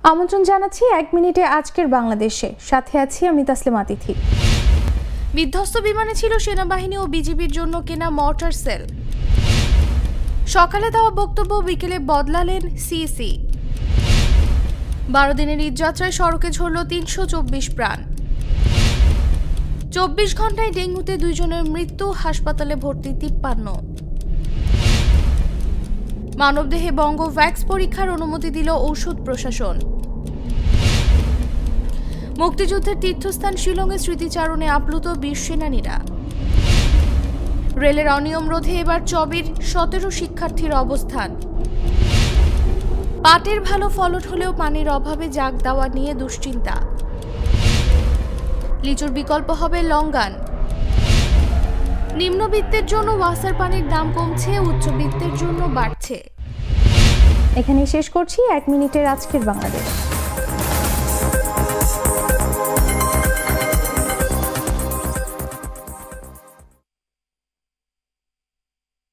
আমন্ত্রণ জানাচ্ছি 1 মিনিটে আজকের বাংলাদেশে। সাথে আছি আমি তাসলিমা তিথি। বিধ্বস্ত বিমানে ছিল সেনাবাহিনী ও বিজিবির জন্য কেনা মর্টার সেল। সকালে দেওয়া বক্তব্য বিকেলে বদলালেন সিসি। 12 দিনের ঈদযাত্রায় সড়কে ঝরল 324 প্রাণ। 24 ঘন্টায় ডেঙ্গুতে 2 জনের মৃত্যু, হাসপাতালে ভর্তি 53। মানবদেহে বঙ্গভ্যাক্স পরীক্ষার অনুমতি দিল ঔষধ প্রশাসন। মুক্তিযুদ্ধের তীর্থস্থান শিলংয়ে স্মৃতিচারণে আপ্লুত বীর সেনানীরা। রেলের অনিয়ম রোধে এবার চবির 17 শিক্ষার্থীর অবস্থান। পাটের ভালো ফলন হলেও পানির অভাবে জাগ দেওয়া নিয়ে দুশ্চিন্তা। লিচুর বিকল্প হবে লঙ্গান। নিম্নবিত্তের জন্য ওয়াসার পানির দাম কমছে, উচ্চবিত্তের জন্য বাড়ছে। এখানেই শেষ করছি 1 মিনিটের আজকের বাংলাদেশ।